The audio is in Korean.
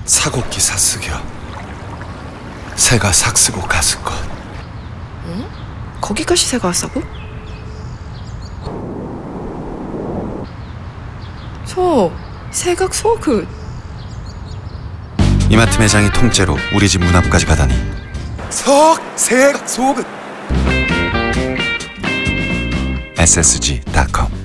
사곡기사 쓰겨 새가 삭쓰고 갔을 것. 응? 거기까지 새가 왔다고? 새각 그 이마트 매장이 통째로 우리 집 문 앞까지 가다니. 새각 속은 SSG.com